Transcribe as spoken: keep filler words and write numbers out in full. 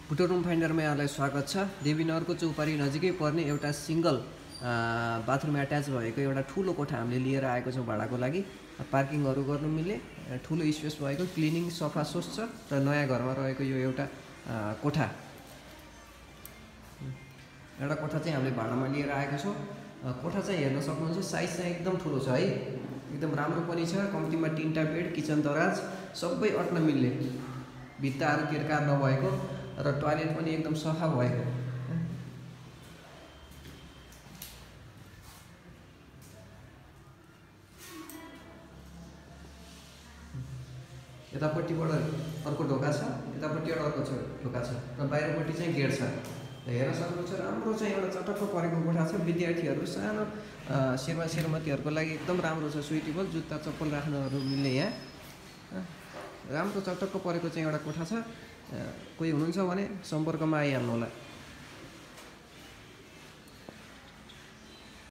Bhutto room फाइन्डरमा यहाँलाई स्वागत छ। देवीनगरको चौपारी नजिकै पर्ने एउटा सिंगल बाथरुम एट्याच भएको एउटा ठुलो कोठा हामीले लिएर आएको छौँ भाडाको लागि। पार्किङहरू गर्नु मिल्ने ठुलो स्पेस भएको, क्लिनिङ सफा स्वच्छ र नयाँ घरमा रहेको यो एउटा कोठा एउटा कोठा चाहिँ हामीले भाडामा लिएर आएको छौँ। कोठा चाहिँ हेर्न सक्नुहुन्छ, साइज चाहिँ एकदम ठुलो छ है, एकदम राम्रो पनि छ। कम्तीमा तीनटा बेड, किचन दराज सबै अट्न मिल्ने, भित्ताहरू केरकार नभएको र टोयलेट पनि एकदम सफा भएको। यतापट्टिबाट अर्को ढोका छ, यतापट्टिबाट अर्को छ ढोका छ र बाहिरपट्टि चाहिँ गेट छ। हेर्न सक्नुहुन्छ, राम्रो चाहिँ एउटा चटक्क परेको कोठा छ। विद्यार्थीहरू, सानो शेर्मा श्रीमतीहरूको लागि एकदम राम्रो छ, सुइटेबल, जुत्ता चप्पल राख्नहरू मिल्ने। यहाँ राम्रो चटक्क परेको चाहिँ एउटा कोठा छ। कोही हुनुहुन्छ भने सम्पर्कमा आइहाल्नु होला।